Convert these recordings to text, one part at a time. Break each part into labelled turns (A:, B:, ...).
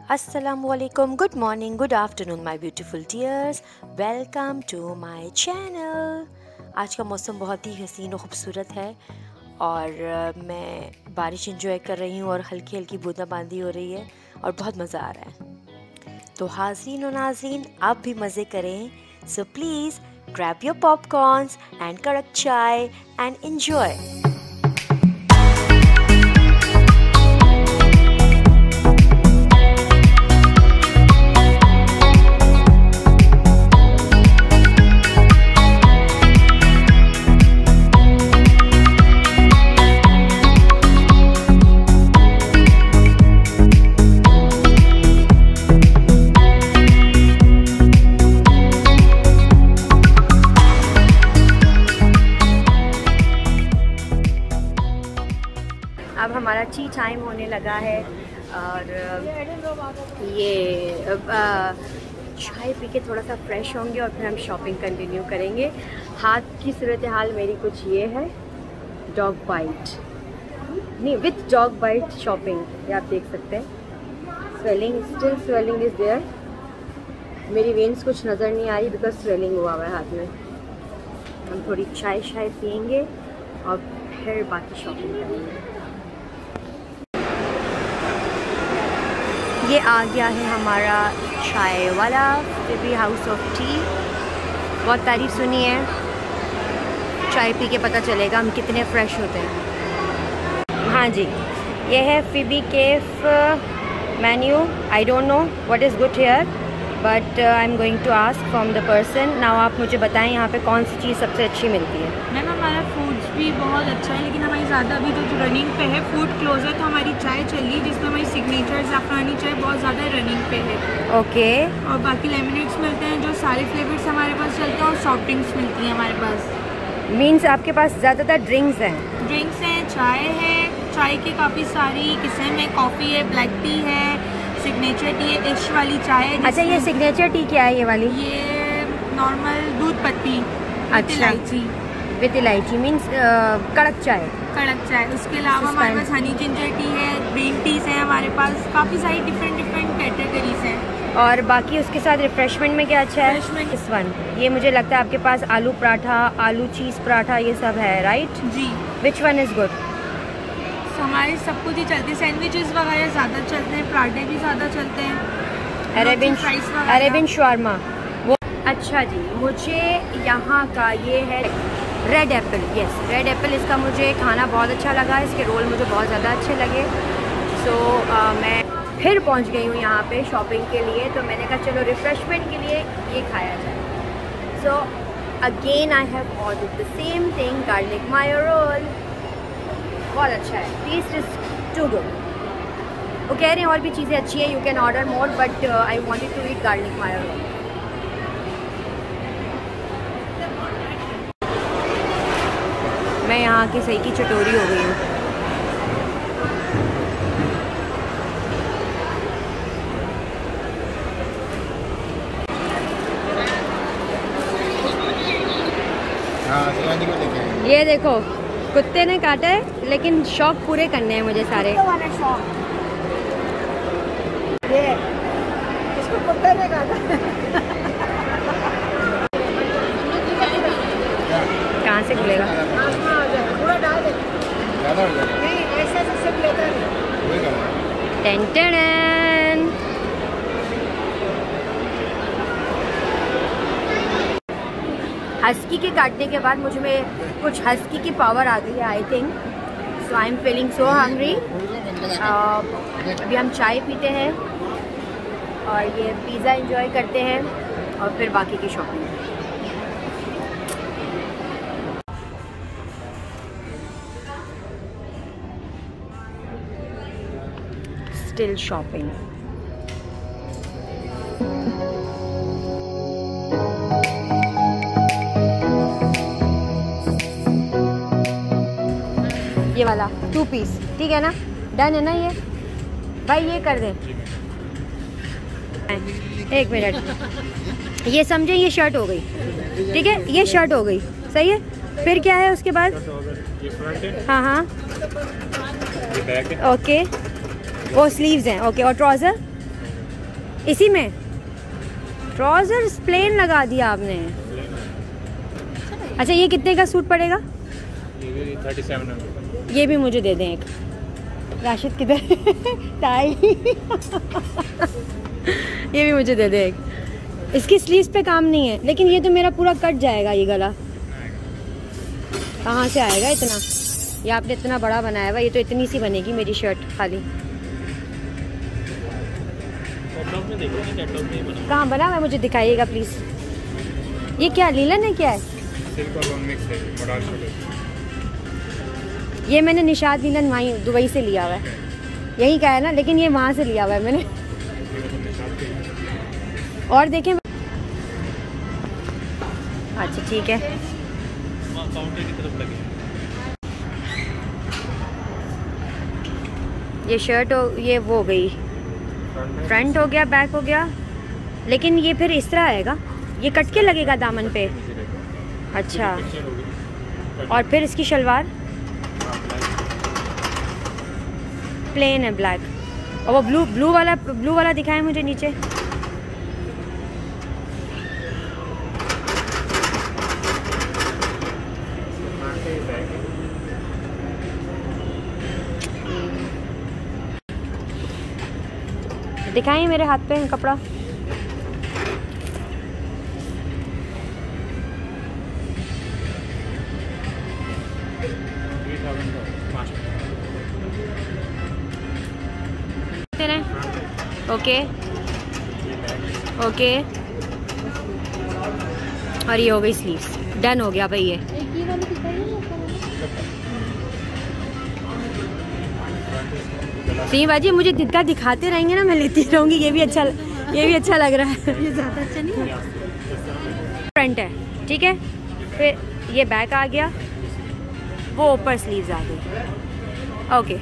A: Assalamualaikum, good morning, good afternoon my beautiful dears, welcome to my channel। आज का मौसम बहुत ही हसीन और ख़ूबसूरत है और मैं बारिश इंजॉय कर रही हूँ और हल्की हल्की बूंदाबांदी हो रही है और बहुत मज़ा आ रहा है। तो हाज़रीन और नाज़रीन, आप भी मज़े करें, so please grab your popcorns and कड़क चाय and enjoy। अब हमारा टी टाइम होने लगा है और ये चाय पी के थोड़ा सा फ्रेश होंगे और फिर हम शॉपिंग कंटिन्यू करेंगे। हाथ की सूरत हाल मेरी कुछ ये है, डॉग बाइट नहीं, विथ डॉग बाइट शॉपिंग, ये आप देख सकते हैं। Swelling, still swelling is there. मेरी वेन्स कुछ नज़र नहीं आ रही बिकॉज स्वेलिंग हुआ हुआ है हाथ में। हम थोड़ी चाय पियेंगे और फिर बाकी शॉपिंग करेंगे। ये आ गया है हमारा चाय वाला, फिबी हाउस ऑफ टी। बहुत तारीफ सुनी है, चाय पी के पता चलेगा हम कितने फ्रेश होते हैं। हाँ जी, ये है Phoebe cafe menu. I don't know what is good here but I am going to ask from the person now. आप मुझे बताएं यहाँ पे कौन सी चीज़ सबसे अच्छी मिलती है।
B: मैम हमारा फूड्स भी बहुत अच्छा है, लेकिन हमारी ज़्यादा अभी जो रनिंग पे है फूड क्लोज है, तो हमारी चाय चली जिसमें हमारी सिग्नेचर ज़ाफ़रानी चाय बहुत ज़्यादा रनिंग पे है।
A: ओके।
B: और बाकी लेमनेड्स मिलते हैं, जो सारे फ्लेवर्स हमारे पास चलते हैं, और सॉफ्ट ड्रिंक्स मिलती हैं हमारे पास।
A: मीन्स आपके पास ज़्यादातर ड्रिंक्स हैं?
B: ड्रिंक्स हैं, चाय है, चाय की काफ़ी सारी किस्म है, कॉफ़ी है, ब्लैक टी है, सिग्नेचर टी है, इश्क वाली चाय है।
A: अच्छा, ये सिग्नेचर टी क्या है ये वाली?
B: ये नॉर्मल दूध पत्ती विद इलायची।
A: विद इलायची मीन्स कड़क चाय।
B: कड़क चाय। उसके अलावा हमारे पास हनी जिंजर टी है, ग्रीन टीज है हमारे पास, काफ़ी सारी डिफरेंट कैटेगरीज हैं।
A: और बाकी उसके साथ रिफ्रेशमेंट में क्या अच्छा है?
B: रिफ्रेशमेंट
A: इस वन, ये मुझे लगता है आपके पास आलू पराठा, आलू चीज़ पराठा ये सब है, राइट
B: जी।
A: Which one is good?
B: हमारे सब कुछ ही चलते हैं, सैंडविचेस वगैरह ज़्यादा चलते हैं, पराठे भी ज़्यादा चलते हैं,
A: अरेबियन शवारमा वो। अच्छा जी, मुझे यहाँ का ये है red apple. Yes, red apple, इसका मुझे खाना बहुत अच्छा लगा, इसके रोल मुझे बहुत ज़्यादा अच्छे लगे। सो मैं फिर पहुँच गई हूँ यहाँ पे शॉपिंग के लिए, तो मैंने कहा चलो रिफ़्रेशमेंट के लिए ये खाया जाए। So again I have ordered the same thing, garlic mayo roll. बहुत अच्छा है, टेस्ट इज़ टू गुड। वो कह रहे हैं और भी चीज़ें अच्छी हैं, you can order more but I wanted to eat garlic mayo roll. मैं यहाँ की सही की चटोरी हो गई हूँ। ये देखो, कुत्ते ने काटा है लेकिन शौक पूरे करने हैं मुझे सारे। ये इसको कुत्ते ने काटा। कहाँ से खुलेगा? पूरा डाल दे। नहीं, ऐसे सिर्फ लेता है। Ten ten. हस्की के काटने के बाद मुझ में कुछ हस्की की पावर आ गई है, I think. So I am feeling so hungry. अभी हम चाय पीते हैं और ये पिज़्ज़ा एंजॉय करते हैं और फिर बाकी की शॉपिंग। Still shopping. ये वाला 2 पीस ठीक है ना? डन है ना ये भाई? ये कर दें। एक मिनट, ये समझे, ये शर्ट हो गई, ठीक है, ये शर्ट हो गई, सही है। फिर क्या है उसके बाद? हाँ हाँ ओके, वो स्लीव्स हैं, ओके। और ट्राउज़र? इसी में ट्राउजर्स प्लेन लगा दिया आपने। अच्छा ये कितने का सूट पड़ेगा?
C: ये भी 3700।
A: ये भी मुझे दे दें एक। राशिद किधर? टाई ये भी मुझे दे दे एक। इसकी स्लीव्स पे काम नहीं है, लेकिन ये तो मेरा पूरा कट जाएगा ये गला। कहाँ से आएगा इतना? ये आपने इतना बड़ा बनाया हुआ, ये तो इतनी सी बनेगी मेरी शर्ट खाली। कहाँ बना हुआ है मुझे दिखाइएगा प्लीज़। ये क्या लीलन है, क्या है? ये मैंने निशाद लीलन वहीं दुबई से लिया हुआ है, यही का है ना, लेकिन ये वहाँ से लिया हुआ है मैंने। और देखें। अच्छा ठीक है। ये शर्ट ये वो हो गई, फ्रंट हो गया, बैक हो गया, लेकिन ये फिर इस तरह आएगा, ये कट के लगेगा दामन पे। अच्छा, और फिर इसकी शलवार प्लेन है ब्लैक, और वो ब्लू वाला दिखाएं मुझे नीचे। दिखाएं मेरे हाथ पे कपड़ा। ओके ओके, और ये हो गई स्लीव्स। डन हो गया भाई ये। सही बाजी, मुझे जितना दिखाते रहेंगे ना मैं लेती रहूँगी। ये भी अच्छा लग रहा है। ये ज़्यादा अच्छा नहीं है। फ्रंट है, ठीक है। फिर ये बैक आ गया, वो ऊपर स्लीव्स आ गई। ओके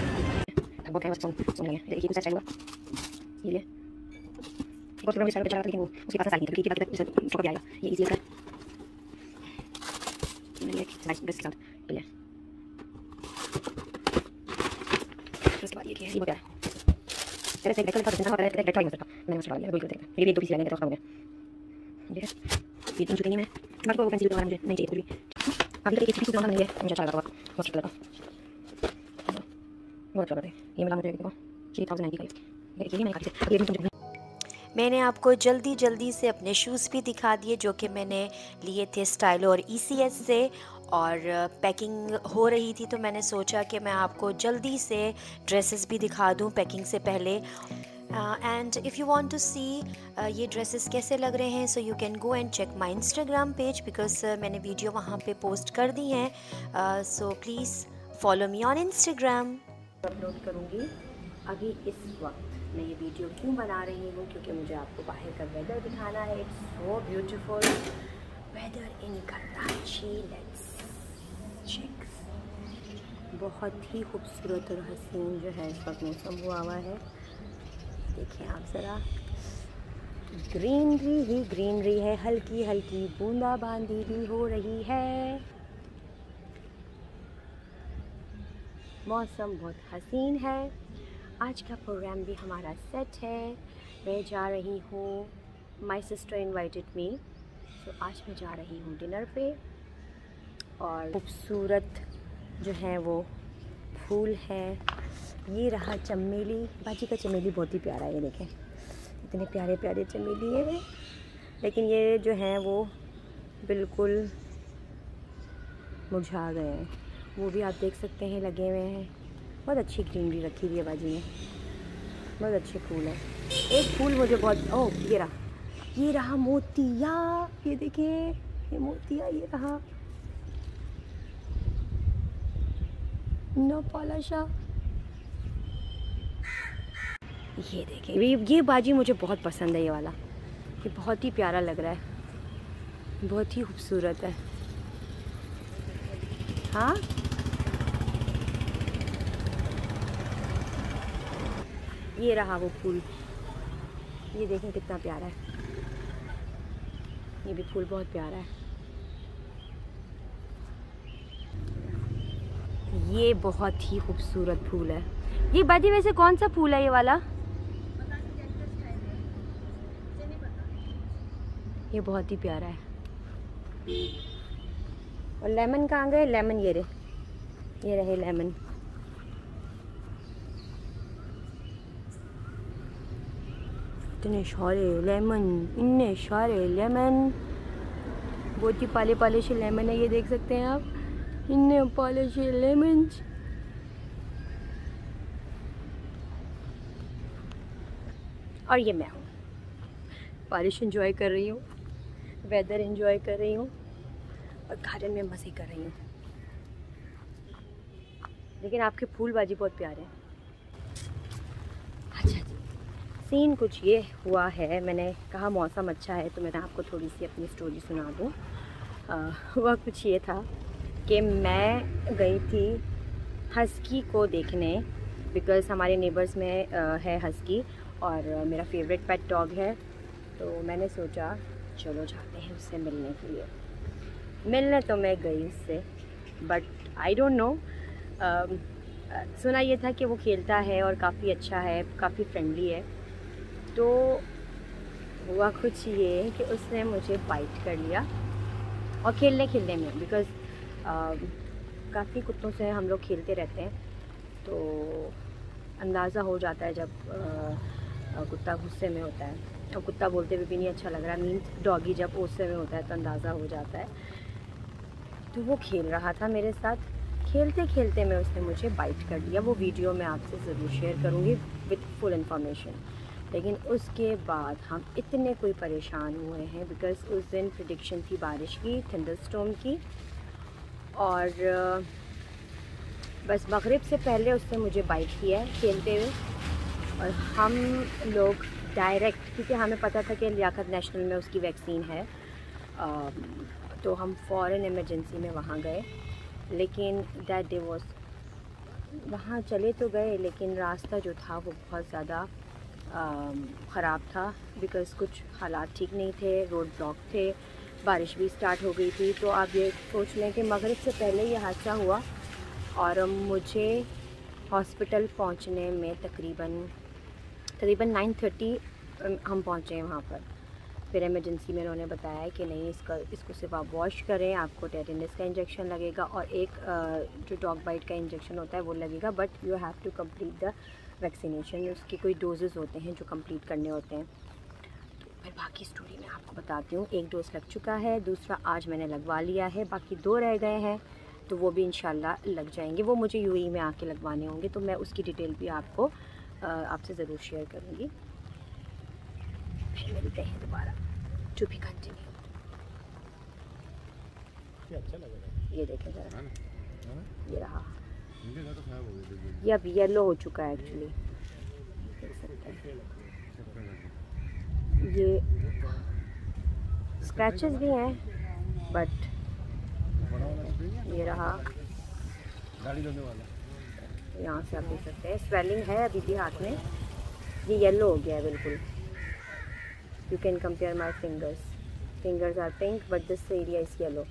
A: उसके बाद ये क्या है, ये क्या है? तेरे से एक बैक का मैंने उसको डाल बिल्कुल देखा। ये भी एक दो पीस लेंगे तो खत्म हो गया। ठीक है, ये तीन जूते नहीं, मैं बात को पेंसिल दोबारा मुझे नहीं चाहिए कुछ भी। अभी तक एक पीस दोबारा मिल गया, मुझे अच्छा लगा बहुत अच्छा लगा, बहुत अच्छा लगा। ये मिला मुझे देखो 3095। ये मैंने काफी अब ये तुम। मैंने आपको जल्दी से अपने शूज़ भी दिखा दिए जो कि मैंने लिए थे स्टाइलो और ECS से, और पैकिंग हो रही थी तो मैंने सोचा कि मैं आपको जल्दी से ड्रेसेस भी दिखा दूं पैकिंग से पहले। And if you want to see ये ड्रेसेस कैसे लग रहे हैं, so you can go and check my Instagram page, because मैंने वीडियो वहाँ पे पोस्ट कर दी हैं। So please follow me on Instagram. Upload करूँगी अभी इस वक्त। मैं ये वीडियो क्यों बना रही हूँ, क्योंकि मुझे आपको बाहर का वेदर दिखाना है। It's so beautiful weather in Karachi. Let's check. बहुत ही खूबसूरत और हसीन जो है इस वक्त मौसम हुआ है। देखिए आप ज़रा, ग्रीनरी ही ग्रीनरी है, हल्की हल्की बूंदाबांदी भी हो रही है। मौसम बहुत हसीन है। आज का प्रोग्राम भी हमारा सेट है। मैं जा रही हूँ, माई सिस्टर इन्वाइटेड मी, तो आज मैं जा रही हूँ डिनर पे। और खूबसूरत जो है वो फूल है। ये रहा चमेली। बाजी का चमेली बहुत ही प्यारा है, ये देखें इतने प्यारे प्यारे चमेली है। लेकिन ये जो हैं वो बिल्कुल मुरझा गए हैं, वो भी आप देख सकते हैं लगे हुए हैं। बहुत अच्छी ग्रीनरी रखी हुई है बाजी ने, बहुत अच्छे फूल है। एक फूल मुझे बहुत, ओह ये रहा मोतिया, ये देखिए ये मोतिया, ये रहा नो पॉलिशा। ये देखिए, ये बाजी मुझे बहुत पसंद है, ये वाला, ये बहुत ही प्यारा लग रहा है, बहुत ही खूबसूरत है। हाँ ये रहा वो फूल, ये देखें कितना प्यारा है। ये भी फूल बहुत प्यारा है। ये बहुत ही खूबसूरत फूल है। ये बाजी वैसे कौन सा फूल है ये वाला? ये बहुत ही प्यारा है। और लेमन कहाँ गए? लेमन ये रहे लेमन। इतने सारे लेमन, इतने सारे लेमन, बहुत ही पाले पाले से लेमन है, ये देख सकते हैं आप, इतने पाले से लेमन। और ये मैं हूँ, बारिश एंजॉय कर रही हूँ, वेदर एंजॉय कर रही हूँ और गार्डन में मज़े कर रही हूँ। लेकिन आपके फूलबाजी बहुत प्यारे हैं। अच्छा जी, सीन कुछ ये हुआ है, मैंने कहा मौसम अच्छा है तो मैंने आपको थोड़ी सी अपनी स्टोरी सुना दूँ। हुआ कुछ ये था कि मैं गई थी हस्की को देखने, बिकॉज़ हमारे नेबर्स में है हस्की और मेरा फेवरेट पेट डॉग है। तो मैंने सोचा चलो जाते हैं उससे मिलने के लिए। मिलने तो मैं गई उससे, बट आई डोंट नो, सुना ये था कि वो खेलता है और काफ़ी अच्छा है, काफ़ी फ्रेंडली है। तो हुआ कुछ ये कि उसने मुझे बाइट कर लिया और खेलने में, बिकॉज़ काफ़ी कुत्तों से हम लोग खेलते रहते हैं तो अंदाज़ा हो जाता है जब कुत्ता गुस्से में होता है। और कुत्ता बोलते हुए भी नहीं अच्छा लग रहा, मीन्स डॉगी जब गुस्से में होता है तो अंदाज़ा हो जाता है। तो वो खेल रहा था मेरे साथ, खेलते खेलते में उसने मुझे बाइट कर दिया। वो वीडियो मैं आपसे ज़रूर शेयर करूँगी विद फुल इन्फॉर्मेशन। लेकिन उसके बाद हम इतने कोई परेशान हुए हैं, बिकॉज़ उस दिन प्रेडिक्शन थी बारिश की, थंडरस्टॉर्म की, और बस मगरिब से पहले उसने मुझे बाइट किया है खेलते हुए। और हम लोग डायरेक्ट, क्योंकि हमें पता था कि लियाकत नेशनल में उसकी वैक्सीन है, तो हम फ़ौरन इमरजेंसी में वहाँ गए। लेकिन दैट डे वॉज, वहाँ चले तो गए लेकिन रास्ता जो था वो बहुत ज़्यादा ख़राब था, बिकॉज़ कुछ हालात ठीक नहीं थे, रोड ब्लॉक थे, बारिश भी स्टार्ट हो गई थी। तो आप ये सोच लें कि मगरिब से पहले ये हादसा हुआ और मुझे हॉस्पिटल पहुंचने में तकरीबन 9:30 हम पहुंचे वहाँ पर। फिर इमरजेंसी में उन्होंने बताया कि नहीं, इसको सिर्फ आप वॉश करें, आपको टेटेनस का इंजेक्शन लगेगा और एक जो डॉग बाइट का इंजेक्शन होता है वो लगेगा, but you have to complete the vaccination. उसके कोई डोजेज़ होते हैं जो कंप्लीट करने होते हैं। तो फिर बाकी स्टोरी मैं आपको बताती हूँ। एक डोज लग चुका है, दूसरा आज मैंने लगवा लिया है, बाकी 2 रह गए हैं, तो वो भी इंशाल्लाह लग जाएंगे। वो मुझे यूएई में आके लगवाने होंगे, तो मैं उसकी डिटेल भी आपको आपसे ज़रूर शेयर करूँगी। फिर मिलते हैं दोबारा, जो भी कंटिन्यू।
C: अच्छा लग रहा है।
A: ये देखें ज़रा, ये रहा,
C: तो खराब हो गई,
A: ये अब येलो हो चुका है एक्चुअली, देख सकते हैं। ये स्क्रैचेस भी हैं, बट ये रहा, यहाँ से आप देख सकते हैं स्वेलिंग है अभी भी हाथ में। ये येलो हो गया है बिल्कुल। You can compare my fingers are pink but this area is yellow.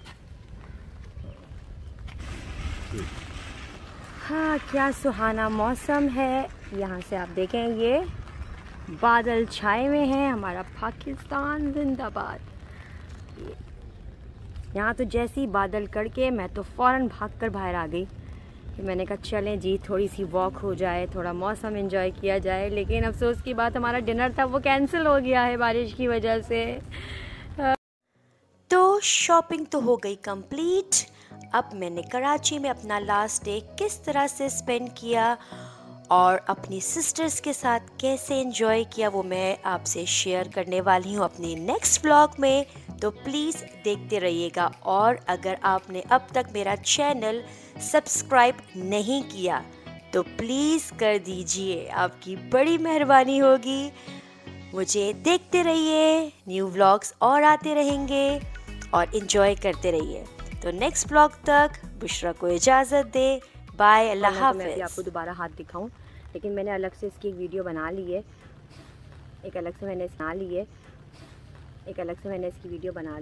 A: हाँ, क्या सुहाना मौसम है। यहाँ से आप देखें ये बादल छाए हुए हैं, हमारा पाकिस्तान जिंदाबाद। यहाँ तो जैसे ही बादल करके मैं तो फ़ौरन भागकर बाहर आ गई कि मैंने कहा चलें जी, थोड़ी सी वॉक हो जाए, थोड़ा मौसम एंजॉय किया जाए। लेकिन अफसोस की बात, हमारा डिनर था वो कैंसिल हो गया है बारिश की वजह से।
D: तो शॉपिंग तो हो गई कंप्लीट। अब मैंने कराची में अपना लास्ट डे किस तरह से स्पेंड किया और अपनी सिस्टर्स के साथ कैसे एंजॉय किया वो मैं आपसे शेयर करने वाली हूँ अपनी नेक्स्ट व्लॉग में। तो प्लीज़ देखते रहिएगा, और अगर आपने अब तक मेरा चैनल सब्सक्राइब नहीं किया तो प्लीज़ कर दीजिए, आपकी बड़ी मेहरबानी होगी। मुझे देखते रहिए, न्यू व्लॉग्स और आते रहेंगे और एंजॉय करते रहिए। तो नेक्स्ट व्लॉग तक बुशरा को इजाज़त दे, बाय, अल्लाह हाफ़िज़।
A: मैं आपको दोबारा हाथ दिखाऊं, लेकिन मैंने अलग से इसकी एक वीडियो बना ली है, एक अलग से मैंने इसकी वीडियो बना ली।